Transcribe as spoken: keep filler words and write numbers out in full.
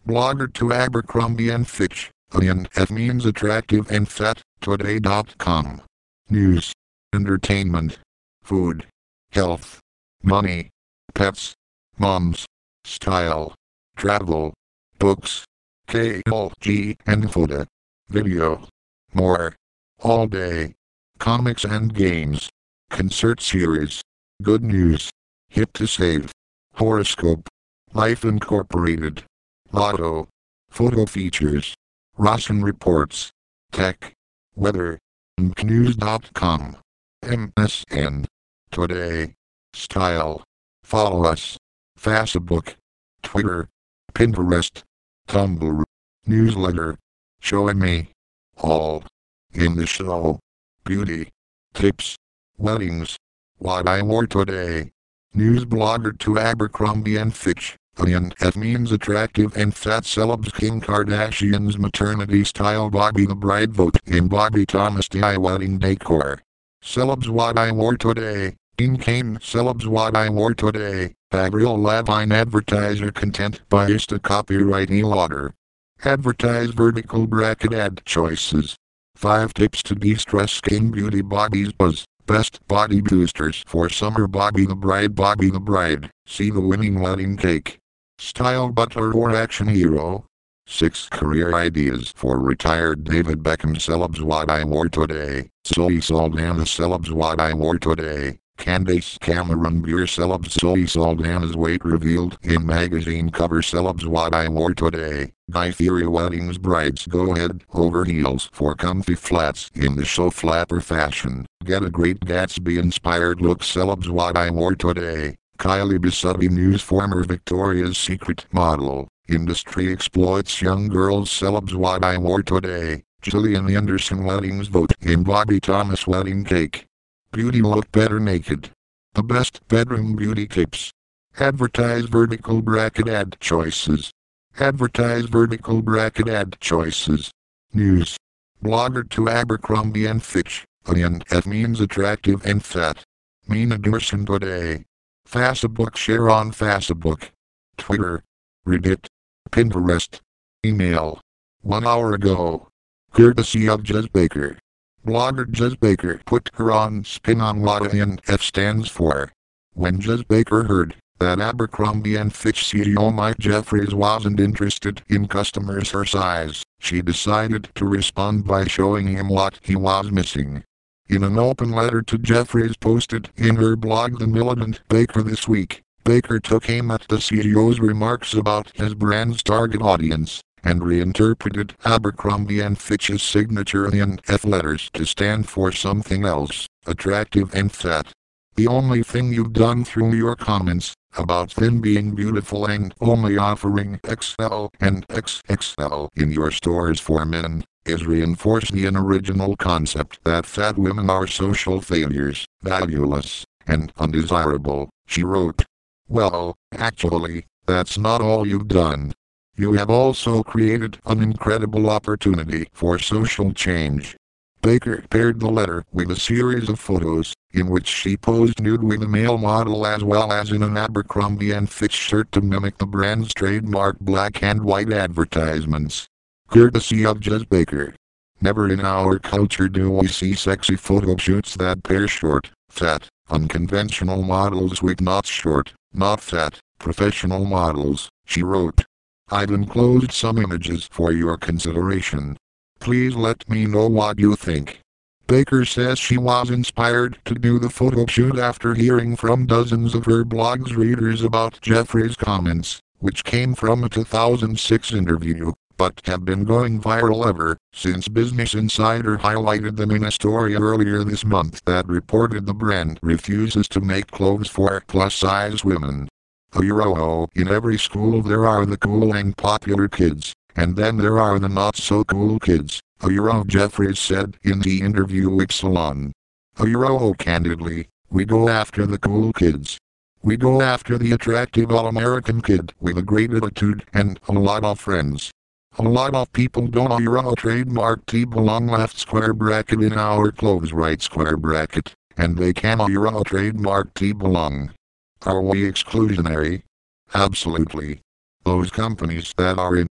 Blogger to Abercrombie and Fitch, and F means attractive and fat, today dot com. News, entertainment, food, health, money, pets, moms, style, travel, books, K L G and photo, video, more, all day, comics and games, concert series, good news, hit to save, horoscope, Life Incorporated, Lotto, photo features, Russian reports, tech, weather, M K news dot com, M S N, today, style, follow us, Facebook, Twitter, Pinterest, Tumblr, newsletter, showing me, all, in the show, beauty, tips, weddings, what I wore today, news blogger to Abercrombie and Fitch, and F means attractive and fat celebs Kim Kardashian's maternity style Bobby the bride vote in Bobby Thomas D I Y wedding decor. Celebs what I wore today, in Kane celebs what I wore today, Avril Lavigne advertiser content biased to copyright e-lauder. Advertise vertical bracket ad choices. five tips to de-stress skin beauty bodies buzz. Best body boosters for summer Bobby the bride Bobby the bride. See the winning wedding cake. Style butler or action hero. six career ideas for retired David Beckham celebs what I wore today. Zoe Saldana celebs what I wore today. Candace Cameron Bure celebs Zoe Saldana's weight revealed in magazine cover celebs what I wore today. Guy Fieri weddings brides go head over heels for comfy flats in the show flapper fashion. Get a Great Gatsby inspired look celebs what I wore today. Kylie Bisutti news former Victoria's Secret model. Industry exploits young girls celebs what I wore today. Gillian Anderson weddings vote in Bobby Thomas wedding cake. Beauty look better naked. The best bedroom beauty tips. Advertise vertical bracket ad choices. Advertise vertical bracket ad choices. News. Blogger to Abercrombie and Fitch, and F means attractive and fat. Mina Durson today. Facebook share on Facebook. Twitter. Reddit. Pinterest. Email. One hour ago. Courtesy of Jez Baker. Blogger Jez Baker put her on spin on what A and F stands for. When Jez Baker heard that Abercrombie and Fitch C E O Mike Jeffries wasn't interested in customers her size, she decided to respond by showing him what he was missing. In an open letter to Jeffries posted in her blog The Militant Baker this week, Baker took aim at the C E O's remarks about his brand's target audience, and reinterpreted Abercrombie and Fitch's signature A and F letters to stand for something else, attractive and fat. The only thing you've done through your comments about thin being beautiful and only offering X L and X X L in your stores for men is reinforce the original concept that fat women are social failures, valueless, and undesirable, she wrote. Well, actually, that's not all you've done. You have also created an incredible opportunity for social change. Baker paired the letter with a series of photos, in which she posed nude with a male model as well as in an Abercrombie and Fitch shirt to mimic the brand's trademark black and white advertisements. Courtesy of Jez Baker. Never in our culture do we see sexy photo shoots that pair short, fat, unconventional models with not short, not fat, professional models, she wrote. I've enclosed some images for your consideration. Please let me know what you think. Baker says she was inspired to do the photo shoot after hearing from dozens of her blog's readers about Jeffries' comments, which came from a two thousand six interview, but have been going viral ever since Business Insider highlighted them in a story earlier this month that reported the brand refuses to make clothes for plus-size women. A euro in every school there are the cool and popular kids, and then there are the not-so-cool kids, a euro Jeffries said in the interview with Salon. A euro candidly, we go after the cool kids. We go after the attractive all-American kid with a great attitude and a lot of friends. A lot of people don't a euro trademark T belong left square bracket in our clothes right square bracket, and they can a euro trademark T belong. Are we exclusionary? Absolutely. Those companies that are in